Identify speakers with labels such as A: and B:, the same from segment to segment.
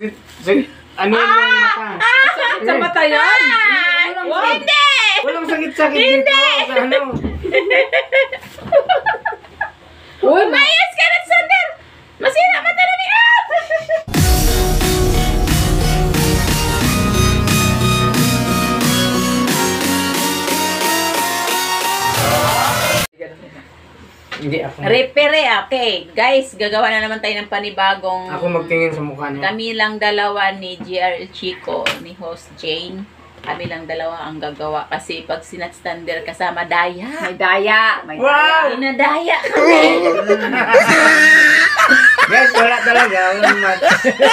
A: Sige, ano yung mata?
B: Sakit sa mata yan?
C: Hindi!
A: Walang sakit-sakit dito. Sa ano?
B: Uy,
C: Mayas ka na, Sander! Masira mata na niya!
A: Hindi ako.
C: Repere, okay. Guys, gagawa na naman tayo ng panibagong...
A: Ako magtingin sa mukha niya.
C: Kami lang dalawa ni GRL Chico, ni host Jane. Kami lang dalawa ang gagawa. Kasi pag sinatstander kasama Daya.
B: may daya. May
A: Wow!
C: Inadaya kami.
A: Guys, wala talaga. Walang mata.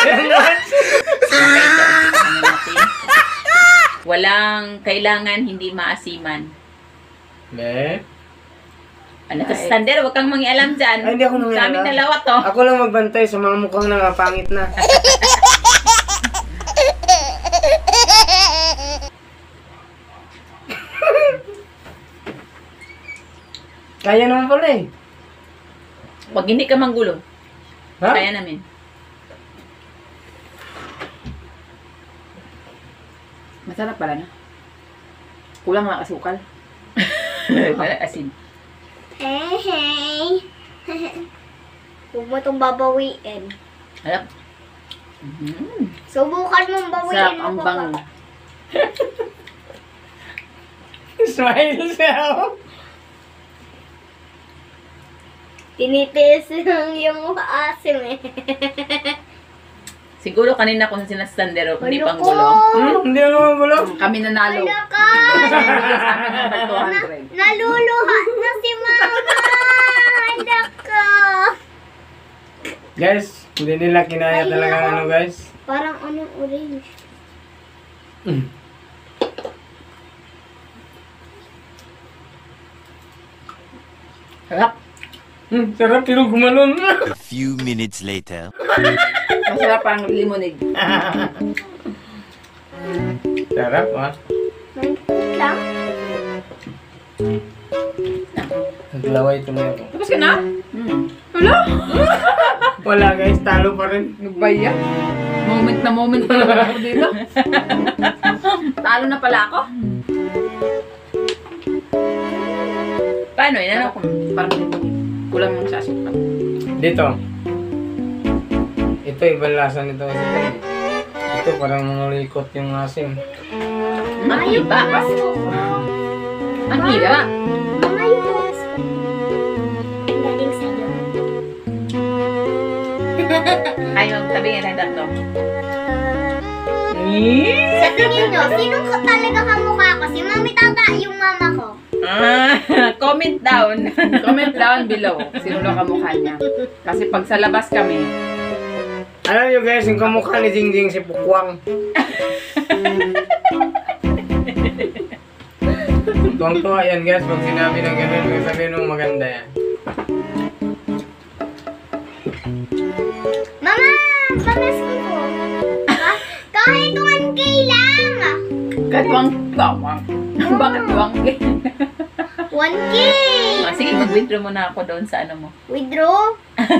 C: Walang kailangan hindi maasiman.
A: Me?
C: Ano to, Stander? Huwag kang mangialam dyan.
A: Ay, hindi ako nangyayala.
C: Sa aming dalawa to.
A: Ako lang magbantay sa mga mukhang nangapangit na. Kaya naman pala eh.
C: Pag hindi ka manggulo,
A: Ha?
C: kaya namin.
B: Masarap pala na. Kulang mga asukal.
C: Wala asin.
D: Hey. Huwag mo itong babawiin.
C: Alap.
D: Subukan mong bawiin
B: Sarap
D: mo
B: ang
D: pa.
B: bango.
A: Smile siya.
D: Tinitiis lang yung asim eh.
C: Siguro kanina kung sinastander o hindi
D: Ano
C: pang
D: ko?
C: gulo.
A: Hindi ako magulo.
B: Kami nanalo.
D: Ano ka?
B: Sa amin ng 200.
D: Naluluha na si mama. Ano ka?
A: Guys, hindi nila kinaya talaga ano guys.
D: Parang anong orange.
C: Sarap.
A: Sarap pero gumalon.
E: A few minutes later.
B: Masarap ang limonade.
A: Sarap ah.
D: Lang?
A: Naglaway tuloy ako.
B: Tapos ka na?
C: Wala.
A: Wala guys, talo pa rin.
B: Nagbaya. Moment pa lang ako dito. Talo na pala ako.
C: Paano yun? Ano?
B: Parang limonade. Kulang sa asukal.
A: Dito. Ito ibang lasa nito. Ito parang malikot yung asim.
C: Ang iba. Ang iba.
D: Mama yung bukas ko. Ang galing sa'yo.
C: Ay, magtabingin ang tatlo.
D: Sa tingin nyo, sinong ko talaga kamukha ko? Si Mami Tata, yung mama ko.
C: Comment down.
B: Comment down below. Sino lang kamukha niya. Kasi pag sa labas kami,
A: Alam nyo guys, yung kamukha ni Jingjing si Pukwang. Tuwang-tuwa yan guys, pag sinabi ng gano'n, may sabihin nung maganda yan.
D: Mama! Pamas ko po. Kahit 1K lang!
B: katwang tawang. Bakit tuwang?
D: 1K!
C: Sige, mag-withdraw muna ako doon sa ano mo.
D: Withdraw?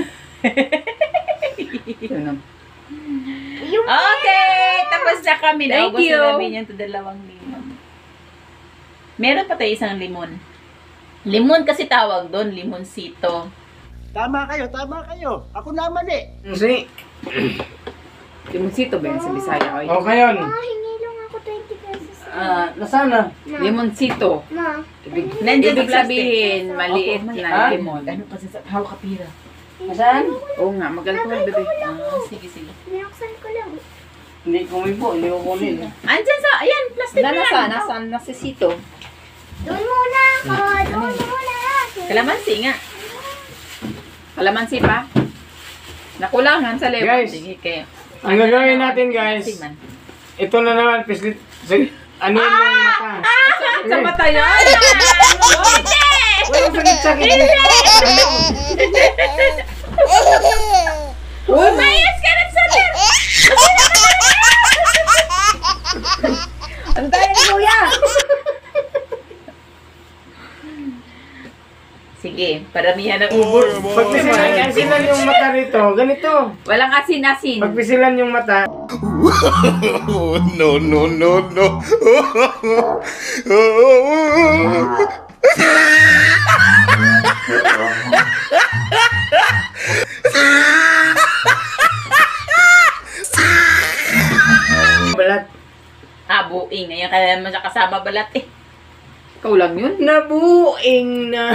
D: Yung
C: Okay! Tapos na kami.
B: Thank
C: Naubos
B: you.
C: na namin yung 2 limon. Meron pa tayo isang limon. Limon kasi tawag doon, limonsito.
F: Tama kayo. Ako naman eh.
A: Si,
B: Limoncito ba yun sa Bisaya? Oy?
A: okay yun.
D: hingi lang ako 20 pesos.
A: Nasaan na?
B: Limoncito.
D: Ma,
C: Nandiyan
B: Ibig
C: sa
B: sabihin, maliit
A: Ha?
B: na limon.
C: Ano pa sa hawak kapira?
A: Nasaan?
B: Oo nga, magalkuhan bebe.
C: Sige.
D: binuksan ko lang.
A: Hindi kumibo, hindi ko kunin.
C: Andyan sa, ayan, plastic
B: Wala na
C: yan.
B: sana, saan nasisito?
D: Doon muna ako. Doon muna.
C: Kalamansi nga.
B: Kalamansi pa? Nakulangan sa lemon.
A: Guys.
C: Sige, kayo.
A: Ang gagawin natin guys,
C: Siman.
A: ito na naman, pislit. Sige, ano yun yung mata?
B: Sakit sa mata yan?
A: Walang sakit-sakit dito.
C: Mayas ka na, Sander!
B: Ano tayo ni Kuya?
C: Sige. Paramihan ng ubos.
A: Pagpisilan yung mata rito, ganito.
C: Walang asin-asin.
A: Pagpisilan yung mata.
E: No, no, no, no.
A: Balat.
C: Buing. Ngayon ka naman siya kasama balat eh.
B: Ikaw lang yun.
A: Nabuing na.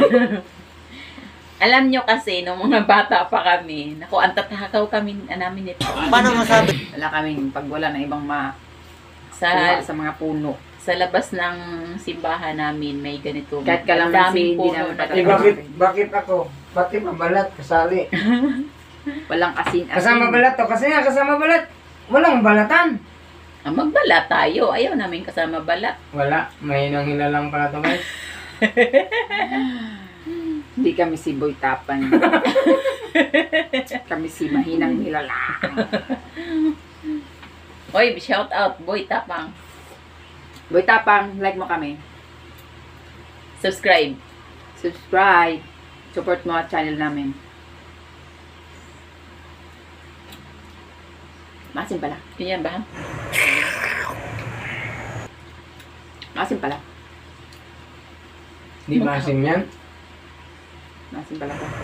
C: Alam nyo kasi, nung mga bata pa kami, naku, ang tatakaw kami namin nito.
F: Paano masabi?
B: Wala kaming pag wala na ibang
C: Sa,
B: sa mga puno.
C: sa labas ng simbahan namin, may ganito.
B: Kahit
C: Ang
B: kalamansi,
C: daming
B: hindi
C: puno
B: namin
C: na
A: Eh, bakit ako? Pati mabalat, kasali.
B: Walang asin-asin.
A: Kasama balat to. Kasi nga, kasama balat. Walang balatan.
C: Magbalat tayo. Ayaw namin kasama balat.
A: Wala. May nanghila lang pala to, guys.
B: Hindi kami si Boy Tapan. Kami si Mahinang Nilalang.
C: Hoy, shout out, Boy Tapang.
B: Boy Tapang, like mo kami.
C: Subscribe.
B: Subscribe. Support mo ang channel namin. Masin pala.
C: Ganyan ba?
B: Masin pala.
A: Di maasim yan.
B: Masin pala to.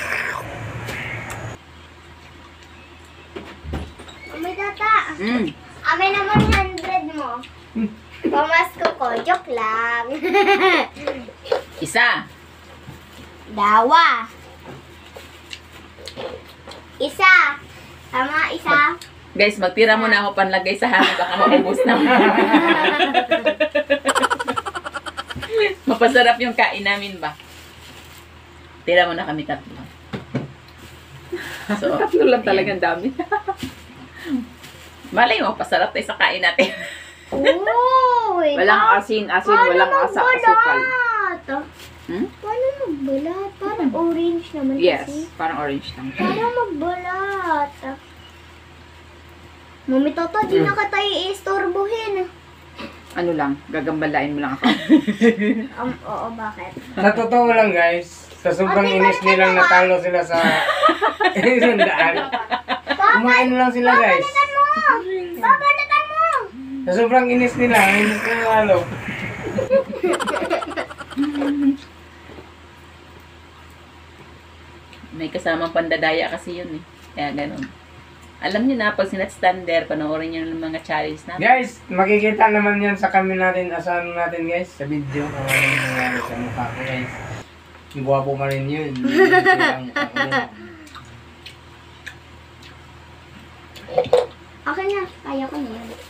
D: May tata. Amin naman 100 mo. Pamasko ko. Joke lang.
C: Isa.
D: Dawa. Isa. Tama, isa.
C: Guys, magtira mo na ako panlagay sa hangin. Baka maubos na. Mapasarap yung kain namin ba? Tira mo na kami tatlo. So,
B: Tatlo lang talagang dami.
C: malay mo, pasarap tayo sa kain natin.
D: Uy.
B: Walang asin-asin, walang asukal.
D: Paano magbalat? Parang orange naman
B: Yes,
D: kasi.
B: parang orange lang.
D: Parang magbalat. Mami Toto, di na ka tayo istorbohin.
B: Ano lang, gagambalain mo lang ako.
D: Oo, bakit?
A: Sa totoo lang, guys. Sa sobrang inis nilang natalo sila sa isang daan. Kumain lang sila, guys.
D: Babalatan mo!
A: Sa sobrang inis nila natalo.
C: May kasamang pandadaya kasi yun eh. Kaya ganun. Alam niyo na, pag sinat-stander, panoorin niyo ng mga challenge natin.
A: Guys, makikita naman yan sa kami natin, asahan natin, guys, sa video. Kung ano yung nangyari sa mukha ko, guys. Guwapo pa rin yun.
D: Okay na, kaya ko na yan.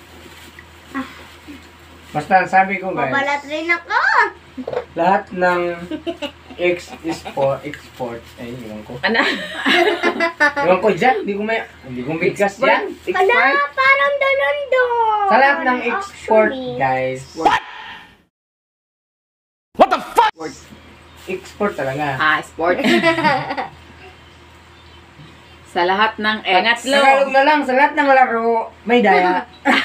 A: Basta sabi ko, guys,
D: Babalat rin ako!
A: lahat ng export, ay, iwan ko.
C: Ano?
A: Iwan ko dyan, hindi ko bigkas yan.
D: Hala, parang dalondo!
A: Sa lahat ng export, guys. Export talaga.
B: Sport. Sa lahat ng X.
C: Pangatlo.
A: Tagalog na lang, sa lahat ng laro, may daya.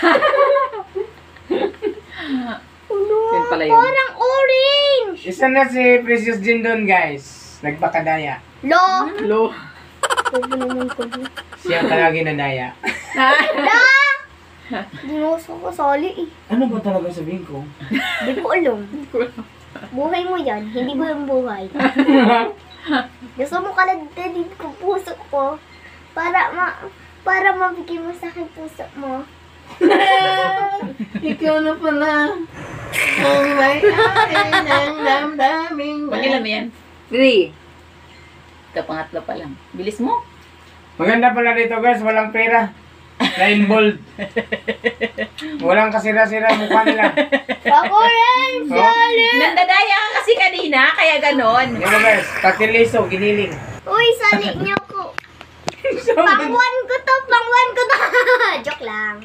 B: Yun pala yun.
D: Parang orange!
A: Isa na si Precious Jin doon, guys. Nagpakadaya.
D: Lo!
B: Lo.
D: Sabi naman ko.
A: Siya palagi na daya.
D: Hala! Dinuso ko soli eh.
A: Ano ba talaga sabihin ko?
D: Di ko alam. Buhay mo yan, hindi mo yung buhay. Gusto mo kaladalin ko puso ko para mabigyan mo sa akin puso mo.
A: Ikaw na pala. Ang may akin ang damdaming.
C: Pag-ilan mo yan?
B: 3.
C: Ito, pangatlo pa lang. Bilis mo.
A: Maganda pala dito, guys. Walang pera. Line bold. Walang kasira-sira mukha nila.
D: Ako rin, sali!
C: Nandadaya ka kasi kanina, kaya ganon.
A: Yan na, guys. Patiliso, giniling.
D: Uy, sali niyo ko. Pangwan ko to, pangwan ko to. Joke lang.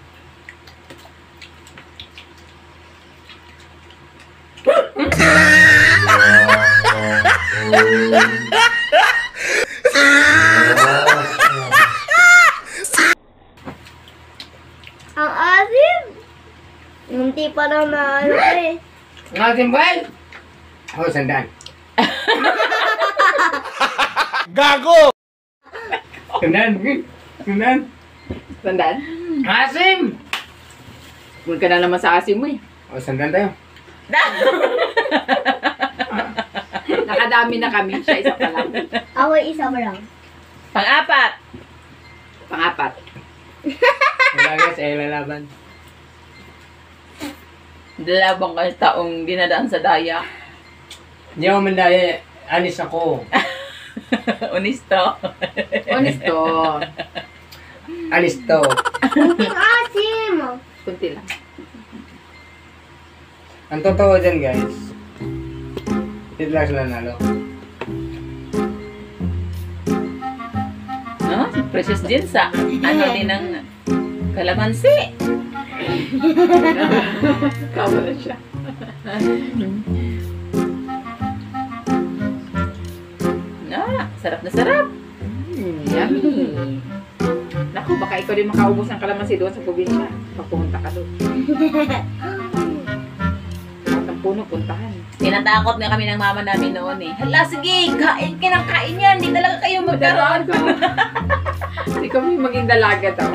D: Ang asim. Munti pa lang na ano eh.
A: Ang ating bal. Oh, sandaan. Kunan. Kunan.
B: Sandan?
A: Asim!
B: Huwag ka na naman sa asim mo eh.
A: O, sandan tayo.
B: Nakadami na kami. Siya isa pa lang.
D: Ako isa pa lang.
C: Pang-apat.
B: Pang-apat.
A: Wala guys, ay lalaban.
C: Dalawang taong dinadaan sa daya.
A: Hindi ako mandaya. Anis ako.
C: Honesto.
B: Honesto.
A: Anis to.
D: Kunting asim.
B: Kunti lang.
A: Ang totoo dyan guys. Dito lang sila nalo.
C: No? Si Precious din sa ano din ng kalamansi.
B: Kawa na siya.
C: Sarap na sarap.
B: Yummy. Naku, baka ikaw din makaubos ng kalamansi doon sa probinsya. Pag pumunta ka doon. Ang puno, puntahan.
C: Tinatakot na kami ng mama namin noon eh. Hala, sige, kain ka ng kain yan. Hindi talaga kayo magkaroon.
B: Ikaw may maging dalaga daw.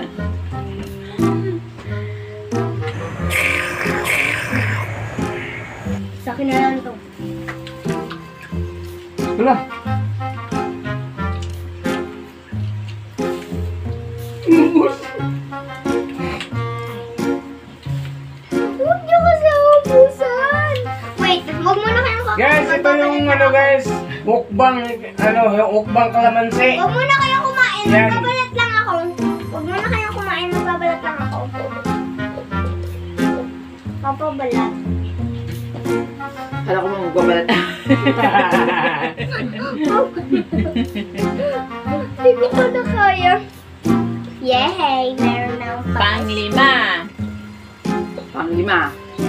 D: Sa akin na lang to.
A: Wala.
D: Huwag niyo kasi ubusan. Wait, huwag muna kayo kakain.
A: Guys, ito yung ano guys. Mukbang, ano, yung mukbang kalamansi.
D: Huwag muna kayo kumain.
A: Yan.
D: Magbabalat lang ako. Huwag muna kayo kumain. Magbabalat lang ako. Papabalat.
B: Hala ko mo magbabalat.
D: Hindi ko na kaya. Yay! Meron na akong
C: Pang-5.
B: Pang-5.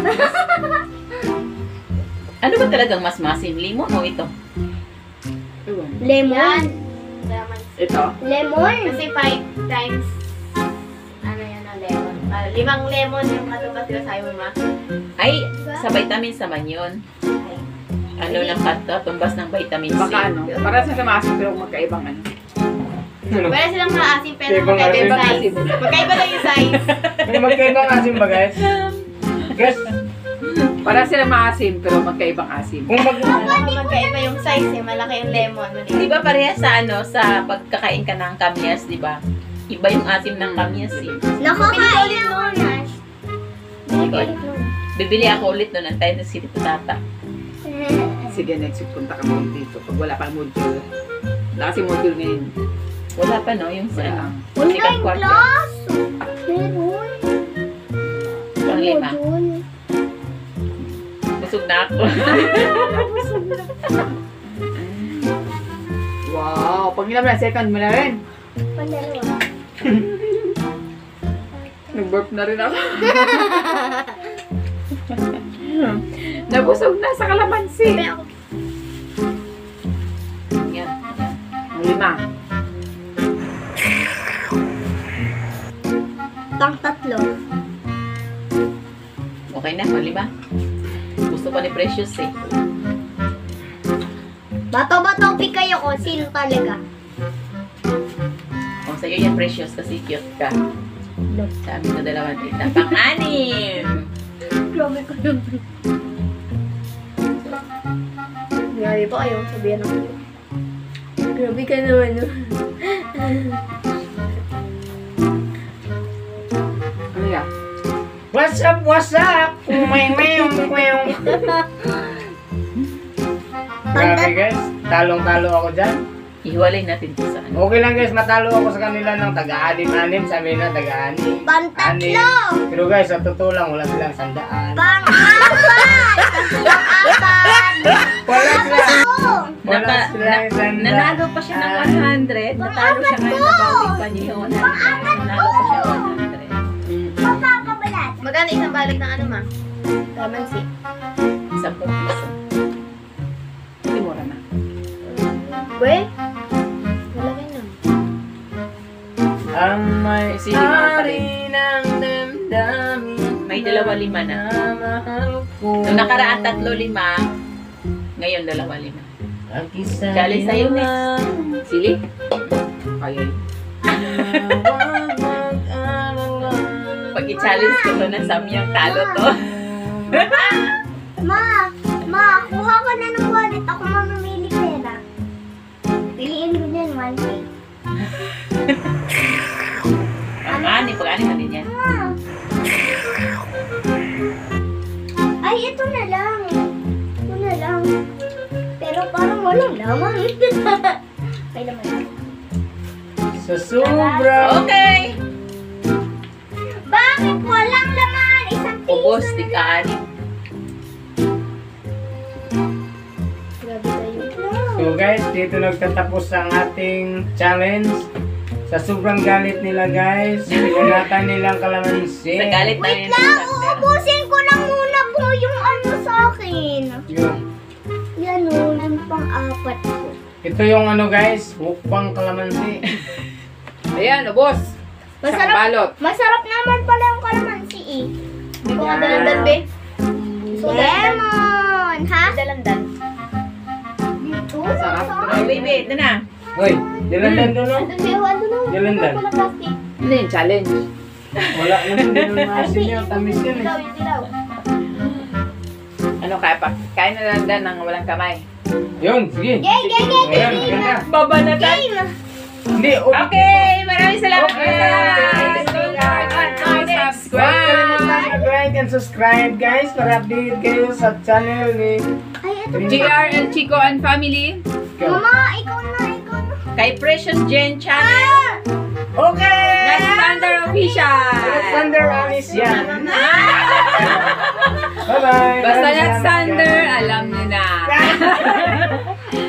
C: Ano ba talagang mas masin? Limon o ito?
B: Ewan.
D: lemon.
B: Ito.
D: Lemon.
G: Kasi 5 times, ano yan ang lemon. 5 lemon yung katubat ko sa'yo, ma.
C: Ay, sa vitamins naman yun. Ano ng katumbas ng vitamin C.
B: Baka ano. Para sa masin pero magkaibang ano.
A: Ano?
G: Pwede silang maasim pero
A: Ibang
G: magkaiba yung
A: asim.
G: size. Magkaiba lang yung size.
A: May magkaibang asim ba guys? Guys,
B: Para sila maasim pero magkaibang asim.
A: kung mag...
G: Magkaiba yung size eh. Malaki yung lemon.
C: Di ba parehas sa ano, sa pagkakain ka ng kamyas, di ba? Iba yung asim ng kamyas eh.
D: Nakakain ako na.
C: Bibili ako ulit nun, antay na si Tata.
B: Sige, next week punta ka mo dito. Pag wala pang module. Wala kasi module ngayon.
C: Wala pa no, yung sa ano.
D: Online
C: second quarter.
D: class. Meron.
C: Pang-5.
D: Module.
C: Busog na ako.
B: Wow! Pag nilam na, second mo na rin.
D: Pandalawa.
B: Nag-burp na rin ako. Nabusog na sa kalamansi.
C: Yan.
B: Ang 5.
D: Pang-3.
C: Okay na, pang-5. Gusto pa ni Precious eh.
D: Bato-bato kayo ko. Sino talaga?
C: O, sa'yo yan Precious kasi cute ka. Sabi ko 2 tita. Pang-6.
D: Grabe ko yun.
G: Grabe po ayaw sabihan ako.
D: Grabe ka naman. No?
B: Ano yan?
A: What's up, what's up? Umay. Grabe guys, talong-talo ako dyan.
C: Ihiwalay natin ito sa ano.
A: Okay lang guys, matalo ako sa kanila ng taga-anim-anim. Sabi na taga-anim.
D: Pang-3.
A: Pero guys, sa totoo lang, wala silang 100.
D: Pang-4.
A: Wala sila. Wala
C: Naka-
A: silang 100.
C: Nanalo pa siya ng 100. Natalo siya ngayon. Nabawi pa niya yung 100. Nanalo pa siya 100.
D: Papakabalat.
G: Magkano isang balik ng ano, ma? Kalamansi.
C: 10 piso.
B: Hindi mura na.
G: We? Malaki na.
A: Ang may
C: Sili mo pa
A: ari ng damdamin.
C: May 2.5 na.
A: Mahal ko.
C: Nung nakaraan 3.5. Ngayon 2.5. Challenge sa'yo next.
B: Sili? Kaya.
C: Pag i-challenge ko to na Samyang talo to.
D: Ma, kuha ka na ng wallet. Ako mamamili pera. Piliin ko dyan, 1K.
C: Ani, pag-ani mo din yan.
D: Ay, ito na lang. Ito na lang. Pero parang walang laman. May laman.
A: Sa sobrang...
C: Okay!
D: Bakit walang laman? Isang piso
C: Ubos,
D: na
C: di
D: lang.
C: ka ani.
D: Grabe kayo.
A: So guys, dito nagtatapos ang ating challenge. Sa sobrang galit nila guys, pinagatan nilang kalamansi.
C: Sa galit na
D: Wait
C: yun.
D: lang, uubusin ko lang muna po yung ano sa akin.
A: Yun.
D: Yan o, yung pang-apat ko.
A: Ito yung ano guys, mukbang kalamansi.
B: Ayan, ubos. Isang balot.
D: Masarap naman pala yung kalamansi eh.
G: Hindi ko nga dalandan, be.
D: Lemon! Ha?
G: Dalandan.
D: Dito?
B: Masarap.
C: Ay, baby, ito na.
A: Hoy, dalandan doon no?
D: Andun siya, andun na.
A: Dalandan.
D: Wala plastic.
B: Ano yung challenge?
A: Wala naman din ang maasin niya, tamis yan
G: Dilaw,
A: eh.
G: yung dilaw.
B: Ano kaya pa? Kain na lang dan ng walang kamay.
A: Yun, sige.
D: Yay, yay, yay,
A: Ayan,
D: yay,
A: ganda.
C: Babanatan.
D: Game!
A: Hindi,
C: Okay, maraming salamat.
A: Okay.
B: Subscribe!
A: Mag-like and subscribe guys para update kayo sa channel ni
D: Ay, ito.
B: GR and Chico and family.
D: Mama, ikaw na, ikaw na.
C: Kay Precious Jen Channel.
A: Okay!
B: Next Thunder Official!
A: Alexander Alice yan. Bye-bye.
B: Basta
A: Maraming
B: next
A: salamat,
B: Thunder,
A: guys.
B: alam niyo na.